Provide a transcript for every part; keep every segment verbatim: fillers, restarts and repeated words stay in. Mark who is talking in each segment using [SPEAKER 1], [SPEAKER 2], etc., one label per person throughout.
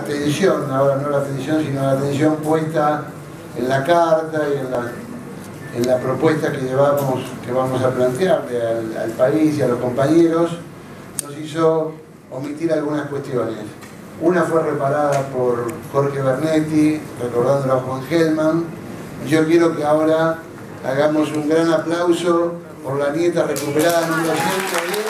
[SPEAKER 1] atención, ahora no la atención, sino la atención puesta en la carta y en la, en la propuesta que llevamos, que vamos a plantearle al, al país y a los compañeros, nos hizo omitir algunas cuestiones. Una fue reparada por Jorge Bernetti, recordándolo a Juan Gelman. Yo quiero que ahora hagamos un gran aplauso por la nieta recuperada número ciento diez.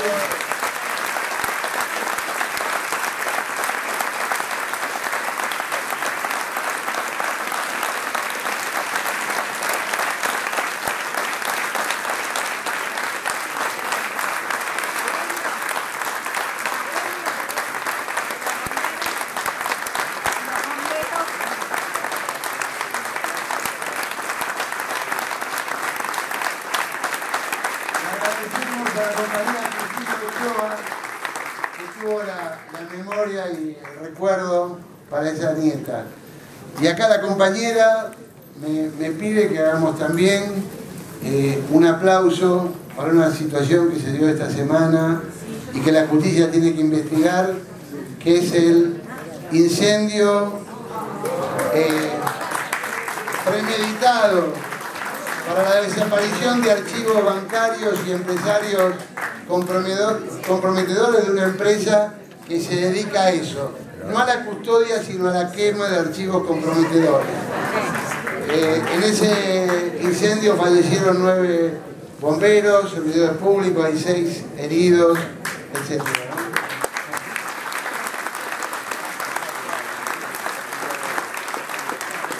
[SPEAKER 1] Agradecemos a la compañera Cristina Ochoa, que tuvo la, la memoria y el recuerdo para esa nieta. Y acá la compañera me, me pide que hagamos también eh, un aplauso para una situación que se dio esta semana y que la justicia tiene que investigar, que es el incendio eh, premeditado para la desaparición de archivos bancarios y empresarios comprometedores de una empresa que se dedica a eso, no a la custodia sino a la quema de archivos comprometedores. Eh, en ese incendio fallecieron nueve bomberos, servidores públicos, hay seis heridos, etcétera.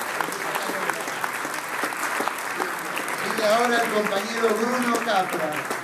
[SPEAKER 1] Ahora el compañero Bruno Capra.